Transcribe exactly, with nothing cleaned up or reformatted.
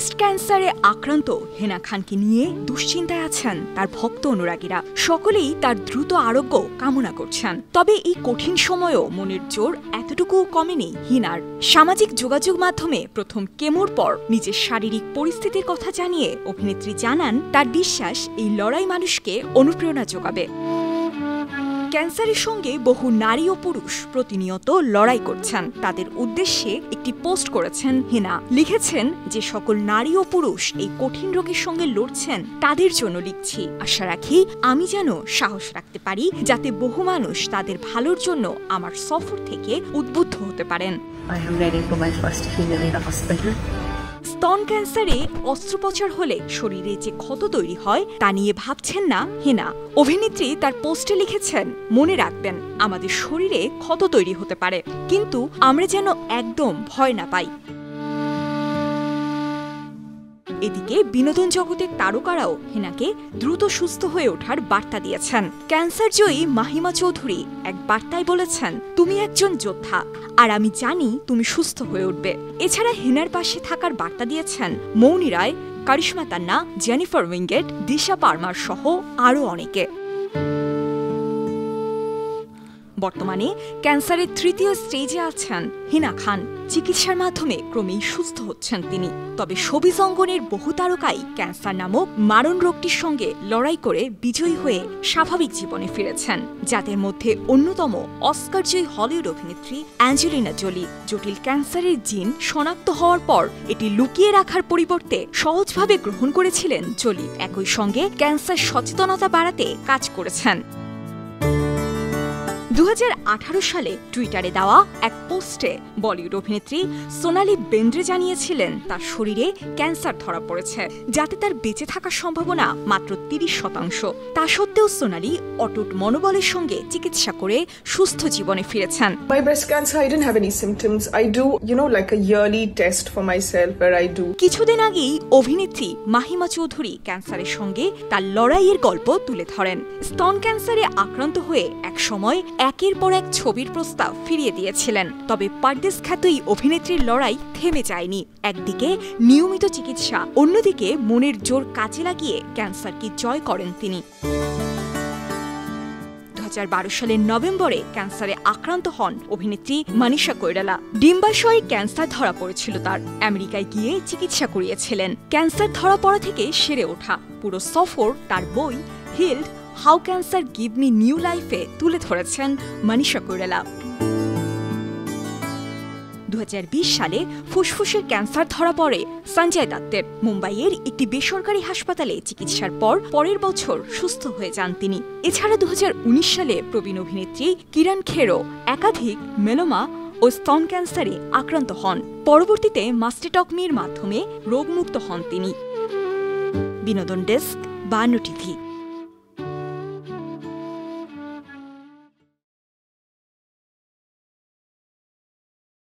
Breast ক্যান্সারে আক্রান্ত হেনা খানকে নিয়ে দুশ্চিন্তায় আছেন তার ভক্ত অনুরাগীরা। সকলেই তার দ্রুত আরোগ্য কামনা করছেন। তবে এই কঠিন সময়েও মনের জোর এতটুকু কমেনি হিনার। সামাজিক যোগাযোগ মাধ্যমে প্রথম কেমোর পর নিজের শারীরিক পরিস্থিতির কথা জানিয়ে অভিনেত্রী জানান, তার বিশ্বাস এই লড়াই মানুষকে অনুপ্রেরণা যোগাবে। ক্যান্সারের সঙ্গে বহু নারী ও পুরুষ প্রতিনিয়ত লড়াই করছেন। তাদের উদ্দেশ্যে একটি পোস্ট করেছেন হিনা। লিখেছেন, যে সকল নারী ও পুরুষ এই কঠিন রোগের সঙ্গে লড়ছেন তাদের জন্য লিখছি। আশা রাখি আমি যেন সাহস রাখতে পারি, যাতে বহু মানুষ তাদের ভালোর জন্য আমার সফর থেকে উদ্বুদ্ধ হতে পারেন। স্তন ক্যান্সারে অস্ত্রোপচার হলে শরীরে যে ক্ষত তৈরি হয় তা নিয়ে ভাবছেন না হেনা। অভিনেত্রী তার পোস্টে লিখেছেন, মনে রাখবেন আমাদের শরীরে ক্ষত তৈরি হতে পারে, কিন্তু আমরা যেন একদম ভয় না পাই। এদিকে বিনোদন জগতের তারকারাও হেনাকে দ্রুত সুস্থ হয়ে ওঠার বার্তা দিয়েছেন। ক্যান্সার জয়ী মাহিমা চৌধুরী এক বার্তায় বলেছেন, তুমি একজন যোদ্ধা, আর আমি জানি তুমি সুস্থ হয়ে উঠবে। এছাড়া হেনার পাশে থাকার বার্তা দিয়েছেন মৌনি রায়, কারিশমা তান্না, জেনিফার উইঙ্গেট, দিশা পারমার সহ আরও অনেকে। বর্তমানে ক্যান্সারের তৃতীয় স্টেজে আছেন হিনা খান। চিকিৎসার মাধ্যমে ক্রমেই সুস্থ হচ্ছেন তিনি। তবে শোবিজ অঙ্গনের বহু তারকাই ক্যান্সার নামক মারণ রোগটির সঙ্গে লড়াই করে বিজয়ী হয়ে স্বাভাবিক জীবনে ফিরেছেন, যাদের মধ্যে অন্যতম অস্কারজয়ী হলিউড অভিনেত্রী অ্যাঞ্জেলিনা জোলি। জটিল ক্যান্সারের জিন শনাক্ত হওয়ার পর এটি লুকিয়ে রাখার পরিবর্তে সহজভাবে গ্রহণ করেছিলেন জোলি। একই সঙ্গে ক্যান্সার সচেতনতা বাড়াতে কাজ করেছেন। দু হাজার আঠারো সালে টুইটারে দেওয়া এক পোস্টে বলিউড অভিনেত্রী সোনালি বেন্দ্রে জানিয়েছিলেন তার শরীরে ক্যান্সার ধরা পড়েছে, যাতে তার বেঁচে থাকার সম্ভাবনা মাত্র তিরিশ শতাংশ। তা সত্ত্বেও সোনালি অটুট মনোবলের সঙ্গে চিকিৎসা করে সুস্থ জীবনে ফিরেছেন। My breast cancer, I didn't have any symptoms. I do, you know, like a yearly test for myself where I do. কিছুদিন আগেই অভিনেত্রী মাহিমা চৌধুরী ক্যান্সারের সঙ্গে তার লড়াইয়ের গল্প তুলে ধরেন। স্তন ক্যান্সারে আক্রান্ত হয়ে এক সময় একের পর এক ছবির প্রস্তাব ফিরিয়ে দিয়েছিলেন। তবে পারদেশ খ্যাত এই অভিনেত্রীর লড়াই থেমে যায়নি। একদিকে নিয়মিত চিকিৎসা, অন্যদিকে মনের জোর কাজে লাগিয়ে ক্যান্সারকে জয় করেন তিনি। দু হাজার বারো সালের নভেম্বরে ক্যান্সারে আক্রান্ত হন অভিনেত্রী মনীষা কৈরালা। ডিম্বাশয়ে ক্যান্সার ধরা পড়েছিল তার। আমেরিকায় গিয়ে চিকিৎসা করিয়েছিলেন। ক্যান্সার ধরা পড়া থেকে সেরে ওঠা পুরো সফর তার বই healed how cancer give me new লাইফে তুলে ধরেছেন মনীষা কৈরালা। দু হাজার বিশ সালে ফুসফুসের ক্যান্সার ধরা পড়ে সঞ্জয় দত্তের। মুম্বাইয়ের একটি বেসরকারি হাসপাতালে চিকিৎসার পর পরের বছর সুস্থ হয়ে যান তিনি। এছাড়া দু হাজার উনিশ সালে প্রবীণ অভিনেত্রী কিরণ খেরও একাধিক মেলোমা ও স্তন ক্যান্সারে আক্রান্ত হন। পরবর্তীতে মাস্টেটকমির মাধ্যমে রোগমুক্ত হন তিনি। বিনোদন ডেস্ক, বায়ান্ন টিভি।